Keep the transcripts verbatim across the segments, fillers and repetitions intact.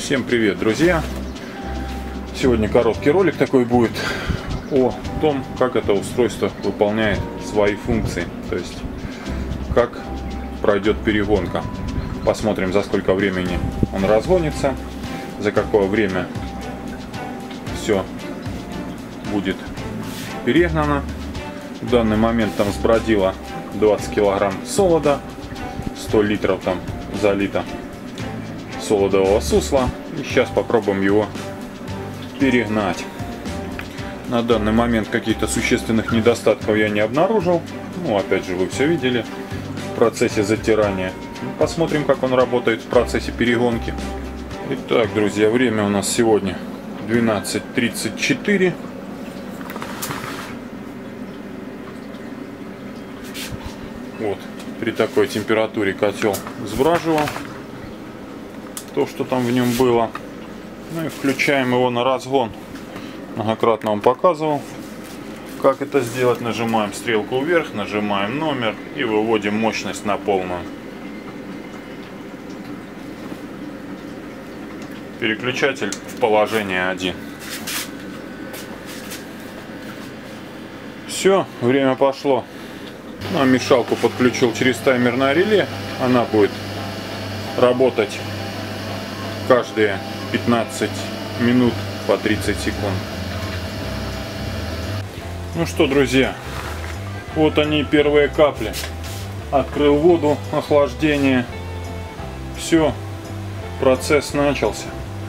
Всем привет, друзья! Сегодня короткий ролик такой будет о том, как это устройство выполняет свои функции, то есть как пройдет перегонка. Посмотрим, за сколько времени он разгонится, за какое время все будет перегнано. В данный момент там сбродило двадцать килограмм солода, сто литров там залито солодового сусла. И сейчас попробуем его перегнать. На данный момент каких-то существенных недостатков я не обнаружил. Ну, опять же, вы все видели в процессе затирания. Посмотрим, как он работает в процессе перегонки. Итак, друзья, время у нас сегодня двенадцать тридцать четыре. Вот, при такой температуре котел сбраживал то, что там в нем было. Ну и включаем его на разгон. Многократно вам показывал, как это сделать. Нажимаем стрелку вверх, нажимаем номер и выводим мощность на полную. Переключатель в положение один. Все, время пошло. Ну, а мешалку подключил через таймерное реле. Она будет работать каждые пятнадцать минут по тридцать секунд. Ну что, друзья, вот они, первые капли. Открыл воду, охлаждение. Все, процесс начался.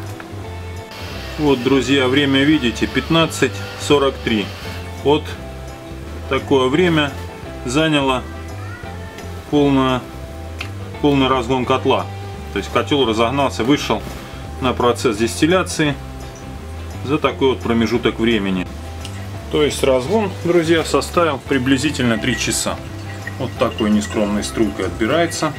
Вот, друзья, время видите, пятнадцать сорок три. Вот такое время заняло полное, полный разгон котла. То есть котел разогнался, вышел на процесс дистилляции за такой вот промежуток времени. То есть разгон, друзья, составил приблизительно три часа. Вот такой нескромной струйкой отбирается.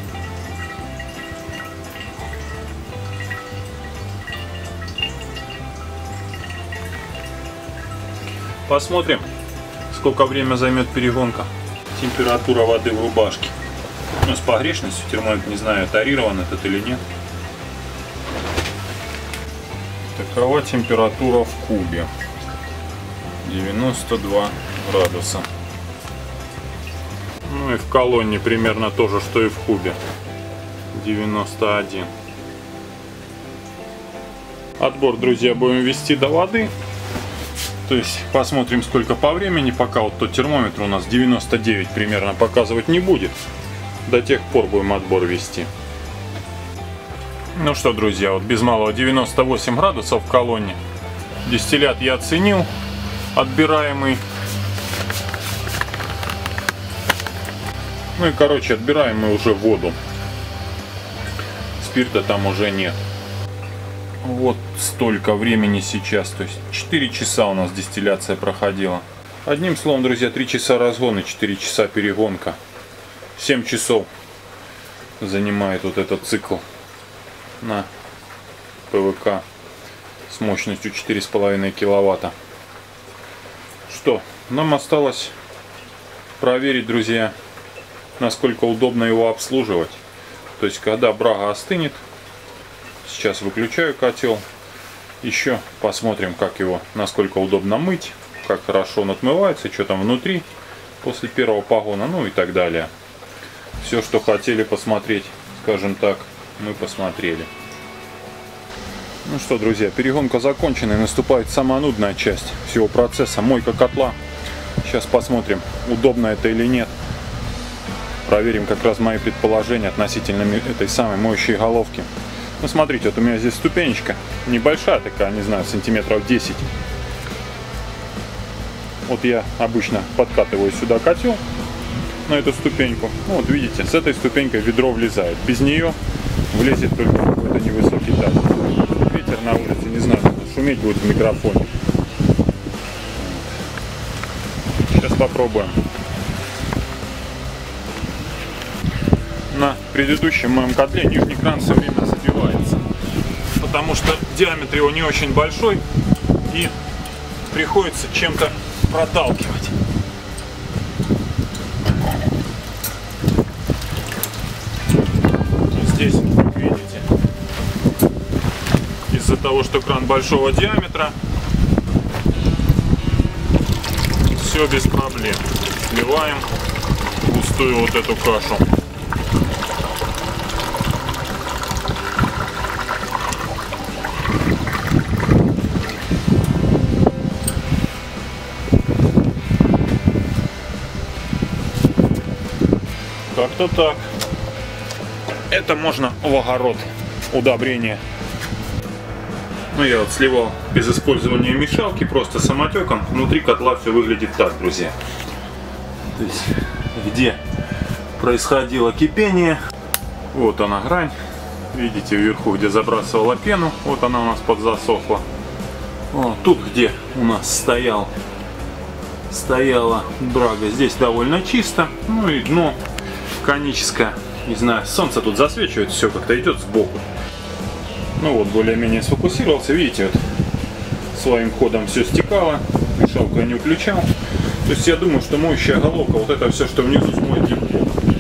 Посмотрим, сколько время займет перегонка. Температура воды в рубашке. Ну, с погрешностью термометр, не знаю, тарирован этот или нет. Такова температура в кубе. девяносто два градуса. Ну и в колонне примерно то же, что и в кубе. девяносто один. Отбор, друзья, будем вести до воды. То есть посмотрим, сколько по времени, пока вот тот термометр у нас девяносто девять примерно показывать не будет. До тех пор будем отбор вести. Ну что, друзья, вот без малого девяносто восемь градусов в колонне. Дистиллят я оценил, отбираемый. Ну и, короче, отбираем мы уже воду. Спирта там уже нет. Вот столько времени сейчас. То есть четыре часа у нас дистилляция проходила. Одним словом, друзья, три часа разгона, четыре часа перегонка. семь часов занимает вот этот цикл на ПВК с мощностью четыре с половиной киловатта. Что, нам осталось проверить, друзья, насколько удобно его обслуживать. То есть, когда брага остынет, сейчас выключаю котел, еще посмотрим, как его, насколько удобно мыть, как хорошо он отмывается, что там внутри после первого погона, ну и так далее. Все, что хотели посмотреть, скажем так, мы посмотрели. Ну что, друзья, перегонка закончена, и наступает самая нудная часть всего процесса — мойка котла. Сейчас посмотрим, удобно это или нет. Проверим как раз мои предположения относительно этой самой моющей головки. Ну смотрите, вот у меня здесь ступенечка небольшая такая, не знаю, сантиметров десять. Вот я обычно подкатываю сюда котел на эту ступеньку. Ну вот видите, с этой ступенькой ведро влезает. Без нее влезет только какой-то невысокий таз. Ветер на улице, не знаю, шуметь будет в микрофоне. Сейчас попробуем. На предыдущем моем котле нижний кран все время забивается, потому что диаметр его не очень большой и приходится чем-то проталкивать. Здесь, видите, из-за того, что кран большого диаметра, все без проблем. Сливаем густую вот эту кашу. Как-то так. Это можно в огород. Удобрение. Ну, я вот сливал без использования мешалки, просто самотеком. Внутри котла все выглядит так, друзья. То есть, где происходило кипение. Вот она грань. Видите, вверху, где забрасывала пену. Вот она у нас подзасохла. Вот, тут, где у нас стоял, стояла брага, здесь довольно чисто. Ну и дно коническое. Не знаю, солнце тут засвечивает, все как-то идет сбоку. Ну вот, более-менее сфокусировался. Видите, вот своим ходом все стекало. Мешалку я не включал. То есть я думаю, что моющая головка, вот это все, что внизу, смоет легко.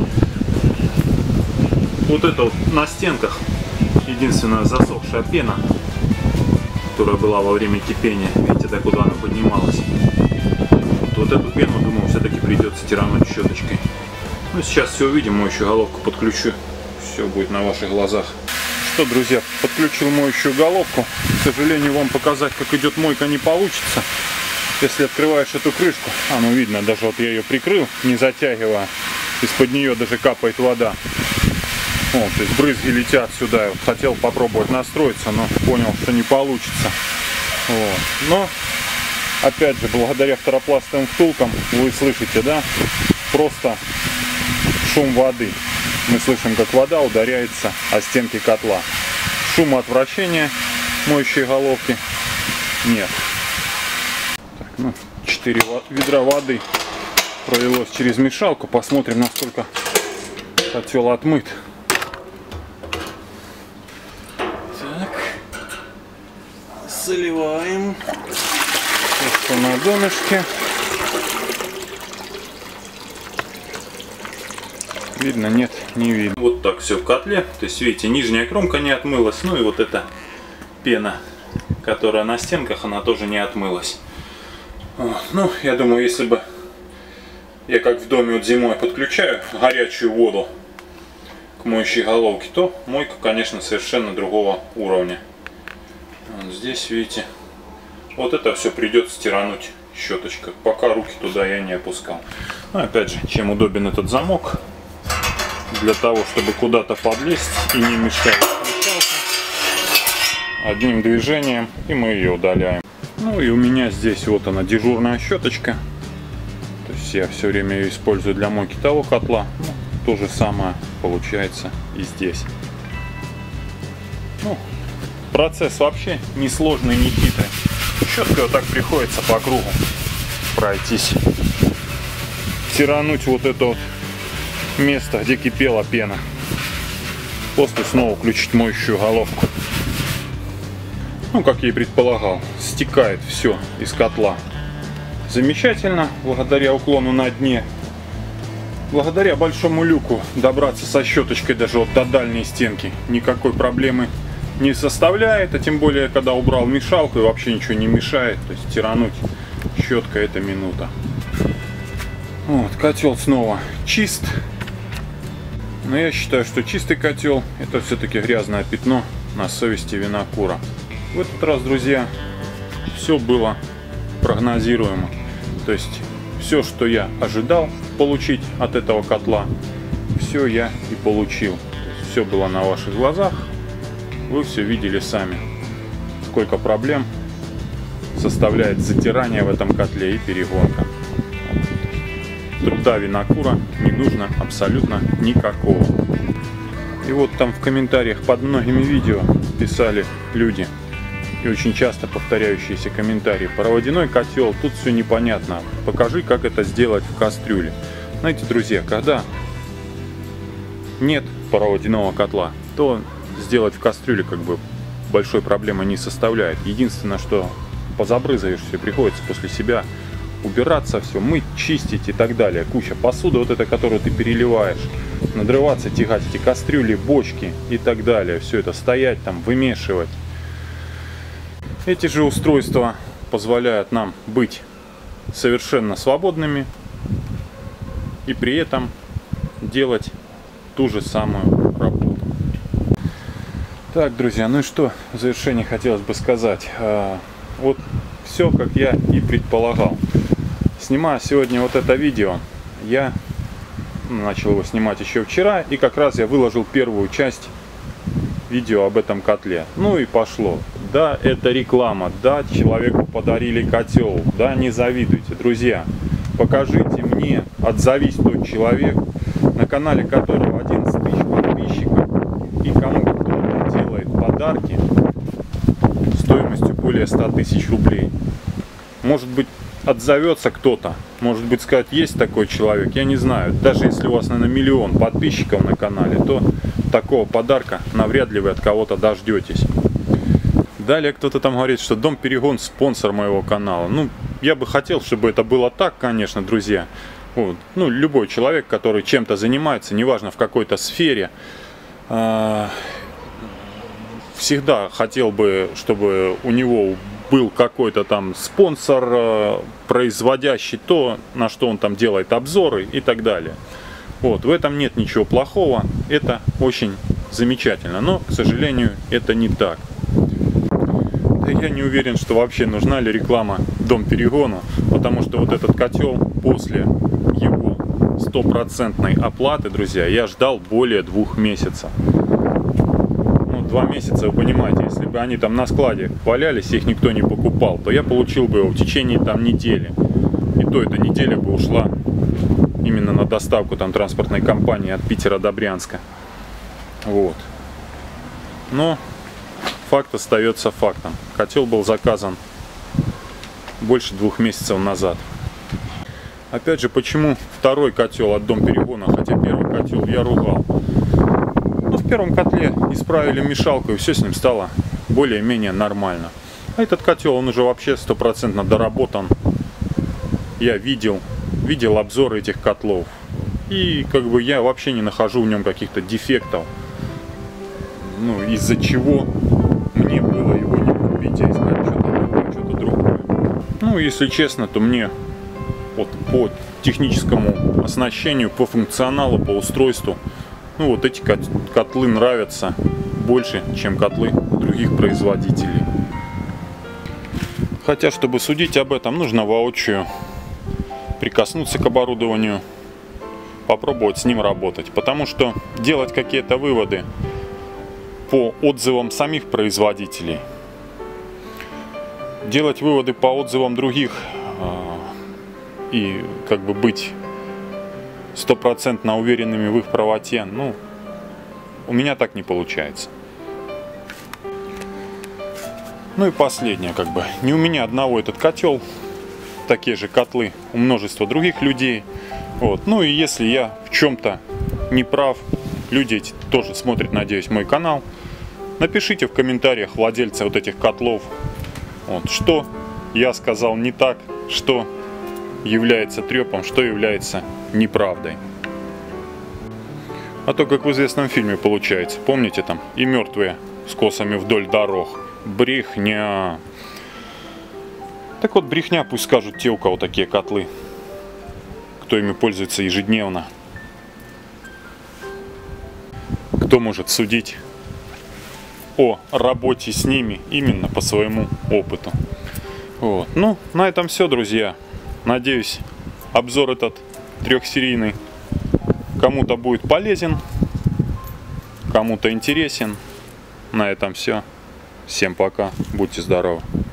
Вот это вот на стенках единственная засохшая пена, которая была во время кипения. Видите, да, куда она поднималась. Вот, вот эту пену, думаю, все-таки придется тирануть щеточкой. Ну, сейчас все увидим, моющую головку подключу. Все будет на ваших глазах. Что, друзья, подключил моющую головку. К сожалению, вам показать, как идет мойка, не получится. Если открываешь эту крышку, а ну видно, даже вот я ее прикрыл, не затягивая, из-под нее даже капает вода. Вот, то есть брызги летят сюда. Вот, хотел попробовать настроиться, но понял, что не получится. Вот. Но, опять же, благодаря второпластовым втулкам, вы слышите, да, просто шум воды. Мы слышим, как вода ударяется о стенки котла. Шумоотвращения моющей головки нет. Так, ну, четыре ведра воды пролилось через мешалку. Посмотрим, насколько котел отмыт. Так, заливаем все, что на донышке. Видно? Нет, не видно. Вот так все в котле. То есть, видите, нижняя кромка не отмылась. Ну и вот эта пена, которая на стенках, она тоже не отмылась. Вот. Ну, я думаю, если бы я как в доме вот зимой подключаю горячую воду к моющей головке, то мойка, конечно, совершенно другого уровня. Вот здесь, видите, вот это все придется стирануть щеточкой. Пока руки туда я не опускал. Ну, опять же, чем удобен этот замок. Для того, чтобы куда-то подлезть и не мешать мешалке, одним движением, и мы ее удаляем. Ну и у меня здесь вот она, дежурная щеточка. То есть я все время ее использую для мойки того котла. Ну, то же самое получается и здесь. Ну, процесс вообще не сложный, не хитрый. Щеткой вот так приходится по кругу пройтись. Тирануть вот это вот место, где кипела пена. После снова включить моющую головку. Ну, как я и предполагал, стекает все из котла. Замечательно, благодаря уклону на дне. Благодаря большому люку добраться со щеточкой даже вот до дальней стенки никакой проблемы не составляет. А тем более, когда убрал мешалку, и вообще ничего не мешает. То есть тирануть щеткой — это минута. Вот, котел снова чист. Но я считаю, что чистый котел — это все-таки грязное пятно на совести винокура. В этот раз, друзья, все было прогнозируемо. То есть все, что я ожидал получить от этого котла, все я и получил. То есть все было на ваших глазах. Вы все видели сами. Сколько проблем составляет затирание в этом котле и перегонка. Труда винокура не нужно абсолютно никакого. И вот там в комментариях под многими видео писали люди, и очень часто повторяющиеся комментарии: про водяной котел тут все непонятно, покажи, как это сделать в кастрюле. Знаете, друзья, когда нет пароводяного котла, то сделать в кастрюле как бы большой проблемы не составляет. Единственное, что позабрызгаешь все, приходится после себя убираться, все мыть, чистить и так далее. Куча посуды, вот это, которую ты переливаешь, надрываться, тягать эти кастрюли, бочки и так далее. Все это стоять там, вымешивать. Эти же устройства позволяют нам быть совершенно свободными и при этом делать ту же самую работу. Так, друзья, ну и что в завершении хотелось бы сказать. Вот все, как я и предполагал. Снимая сегодня вот это видео, я начал его снимать еще вчера, и как раз я выложил первую часть видео об этом котле. Ну и пошло. Да, это реклама, да, человеку подарили котел, да, не завидуйте. Друзья, покажите мне, отзовись тот человек, на канале которого одиннадцать тысяч подписчиков, и кому кто делает подарки стоимостью более ста тысяч рублей. Может быть, отзовется кто-то, может быть, сказать, есть такой человек, я не знаю. Даже если у вас, наверное, миллион подписчиков на канале, то такого подарка навряд ли вы от кого-то дождетесь. Далее кто-то там говорит, что Дом Перегон спонсор моего канала. Ну, я бы хотел, чтобы это было так, конечно, друзья. Вот. Ну, любой человек, который чем-то занимается, неважно в какой-то сфере, всегда хотел бы, чтобы у него был какой-то там спонсор, производящий то, на что он там делает обзоры и так далее. Вот, в этом нет ничего плохого, это очень замечательно, но, к сожалению, это не так. Я не уверен, что вообще нужна ли реклама Дом Перегону, потому что вот этот котел после его стопроцентной оплаты, друзья, я ждал более двух месяцев. Ну, два месяца, вы понимаете, если бы они там на складе валялись, их никто не покупал, то я получил бы его в течение там недели. И то эта неделя бы ушла именно на доставку там транспортной компании от Питера до Брянска. Вот. Но факт остается фактом. Котел был заказан больше двух месяцев назад. Опять же, почему второй котел от Дом Перегона, хотя первый котел я ругал? Ну, в первом котле исправили мешалку, и все с ним стало более-менее нормально. А этот котел, он уже вообще стопроцентно доработан. Я видел, видел обзоры этих котлов. И как бы я вообще не нахожу в нем каких-то дефектов. Ну, из-за чего мне было его не купить, а искать что-то что-то другое. Ну, если честно, то мне вот по техническому оснащению, по функционалу, по устройству, ну вот эти котлы нравятся больше, чем котлы других производителей. Хотя, чтобы судить об этом, нужно воочию прикоснуться к оборудованию, попробовать с ним работать. Потому что делать какие-то выводы по отзывам самих производителей, делать выводы по отзывам других и как бы быть стопроцентно уверенными в их правоте, ну, у меня так не получается. Ну и последнее, как бы, не у меня одного этот котел, такие же котлы у множества других людей. Вот. Ну и если я в чем-то не прав, люди эти тоже смотрят, надеюсь, мой канал, напишите в комментариях владельцы вот этих котлов, вот, что я сказал не так, что является трепом, что является неправдой. А то, как в известном фильме получается, помните, там и мертвые с косами вдоль дорог. Брехня. Так вот, брехня пусть скажут те, у кого такие котлы, кто ими пользуется ежедневно. Кто может судить о работе с ними именно по своему опыту. Вот. Ну, на этом все, друзья. Надеюсь, обзор этот трехсерийный кому-то будет полезен, кому-то интересен. На этом все. Всем пока. Будьте здоровы.